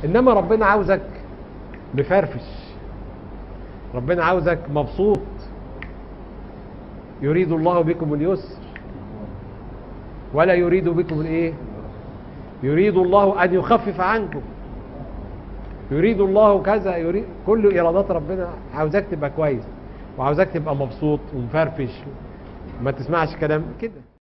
انما ربنا عاوزك مفرفش، ربنا عاوزك مبسوط. يريد الله بكم اليسر ولا يريد بكم الايه؟ يريد الله ان يخفف عنكم، يريد الله كذا، يريد كل ارادات ربنا عاوزك تبقى كويس، وعاوزك تبقى مبسوط ومفرفش، ما تسمعش كلام كده.